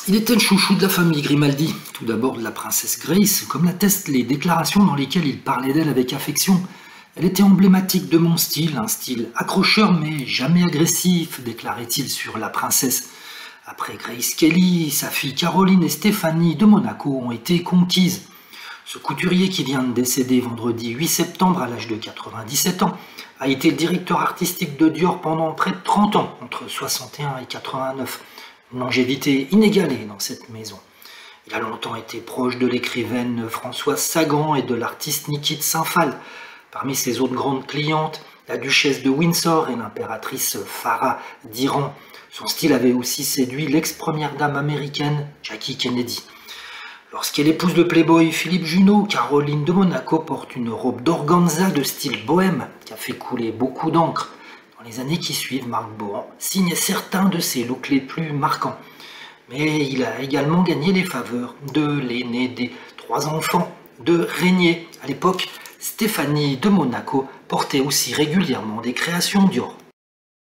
Il était le chouchou de la famille Grimaldi, tout d'abord de la princesse Grace, comme l'attestent les déclarations dans lesquelles il parlait d'elle avec affection. Elle était emblématique de mon style, un style accrocheur mais jamais agressif, déclarait-il sur la princesse. Après Grace Kelly, sa fille Caroline et Stéphanie de Monaco ont été conquises. Ce couturier qui vient de décéder vendredi 8 septembre à l'âge de 97 ans a été le directeur artistique de Dior pendant près de 30 ans, entre 61 et 89. Une longévité inégalée dans cette maison. Il a longtemps été proche de l'écrivaine Françoise Sagan et de l'artiste Niki de Saint-Phal. Parmi ses autres grandes clientes, la duchesse de Windsor et l'impératrice Farah d'Iran. Son style avait aussi séduit l'ex-première dame américaine Jackie Kennedy. Lorsqu'elle épouse le playboy Philippe Junot, Caroline de Monaco porte une robe d'organza de style bohème qui a fait couler beaucoup d'encre. Dans les années qui suivent, Marc Bohan signe certains de ses looks les plus marquants. Mais il a également gagné les faveurs de l'aîné des 3 enfants, de Régnier. À l'époque, Stéphanie de Monaco portait aussi régulièrement des créations Dior.